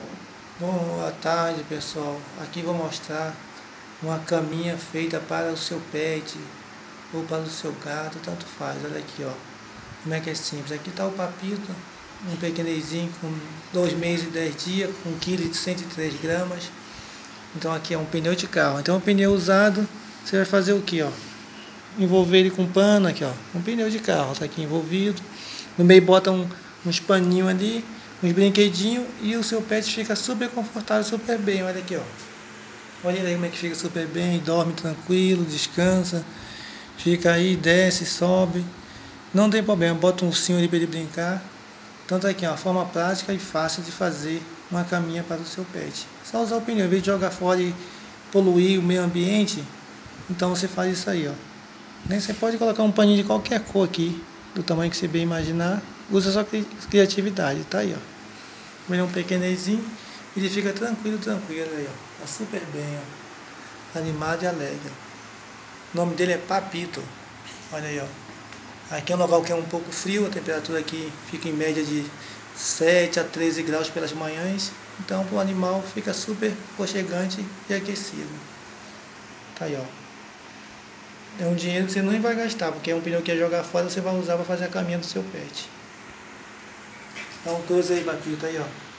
Boa tarde, pessoal. Aqui vou mostrar uma caminha feita para o seu pet ou para o seu gato, tanto faz. Olha aqui, ó. Como é que é simples. Aqui está o Papito, um pequenininho com 2 meses e 10 dias, com 1,103 kg. Então aqui é um pneu de carro. Então um pneu usado, você vai fazer o que, ó? Envolver ele com pano aqui, ó. Um pneu de carro, tá aqui envolvido. No meio bota uns paninhos ali, uns brinquedinhos, e o seu pet fica super confortável, super bem. Olha aqui, ó. Olha aí como é que fica super bem, dorme tranquilo, descansa, fica aí, desce, sobe. Não tem problema, bota um ursinho ali para ele brincar. Então tá aqui, ó, uma forma prática e fácil de fazer uma caminha para o seu pet. Só usar o pneu, em vez de jogar fora e poluir o meio ambiente, então você faz isso aí, ó. Você pode colocar um paninho de qualquer cor aqui, do tamanho que você bem imaginar. Usa sua criatividade, tá aí, ó. Ele é um pequenininho, ele fica tranquilo aí, ó. Tá super bem, ó. Animado e alegre. O nome dele é Papito. Olha aí, ó. Aqui é um local que é um pouco frio, a temperatura aqui fica em média de 7 a 13 graus pelas manhãs. Então, o animal fica super aconchegante e aquecido. Tá aí, ó. É um dinheiro que você não vai gastar, porque é um pneu que ia jogar fora, você vai usar para fazer a caminha do seu pet. Dá um close aí, Papito, aí, ó.